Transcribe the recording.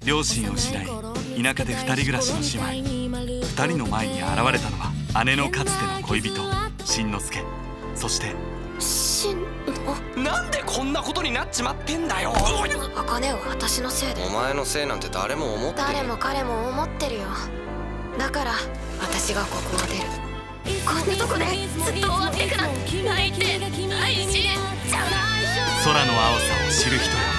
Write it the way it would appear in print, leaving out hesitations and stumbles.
両親を失い田舎で2人暮らしの姉妹。2人の前に現れたのは姉のかつての恋人しんのすけ、そしてなんでこんなことになっちまってんだよ。 茜は私のせいで。 お前のせいなんて誰も思ってる。 誰も彼も思ってるよ。だから私がここを出る。こんなとこでずっと終わってくなんて泣いてないし。 空の青さを知る人よ。